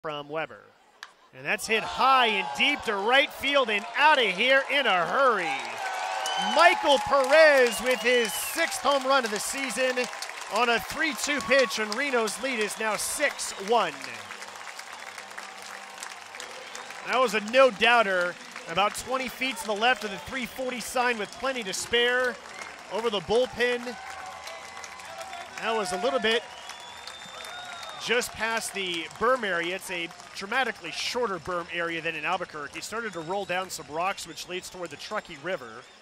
from Weber. And that's hit high and deep to right field and out of here in a hurry. Michael Perez with his 6th home run of the season on a 3-2 pitch, and Reno's lead is now 6-1. That was a no-doubter, about 20 feet to the left of the 340 sign with plenty to spare over the bullpen. That was a little bit just past the berm area. It's a dramatically shorter berm area than in Albuquerque. Started to roll down some rocks, which leads toward the Truckee River.